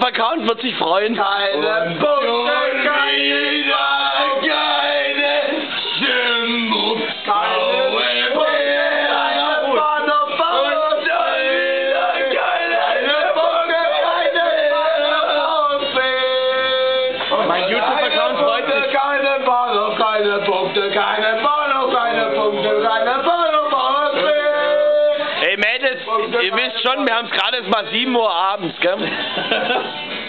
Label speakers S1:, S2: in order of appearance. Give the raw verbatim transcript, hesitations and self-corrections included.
S1: YouTube-Account wird sich freuen.
S2: Keine Punkte, keine, keine Stimmbruch, keine Punkte, keine Bahnhof, und dann wieder keine Punkte, keine Bahnhof.
S1: Mein YouTube-Account freut sich.
S2: Keine Bahnhof, keine Punkte, keine Bahnhof, keine Punkte, keine Bahnhof, Bahnhof.
S1: Ey Mädels, ihr wisst schon, wir haben es gerade mal sieben Uhr abends, gell?